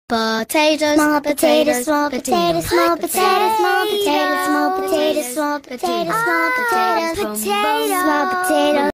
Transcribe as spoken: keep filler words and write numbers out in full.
Potatoes, small potatoes, small potatoes, small potatoes, small potatoes, small potatoes, small potatoes, small potatoes, small potatoes, small potatoes.